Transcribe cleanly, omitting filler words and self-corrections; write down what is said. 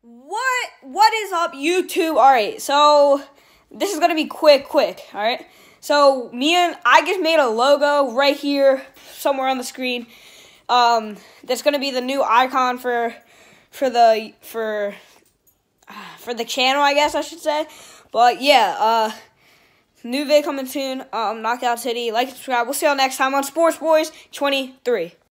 What is up, YouTube? Alright, so this is gonna be quick, alright? So I just made a logo right here, somewhere on the screen. That's gonna be the new icon for the channel, I guess I should say. But yeah, new vid coming soon. Knockout City. Like and subscribe. We'll see y'all next time on Sports Boys 23.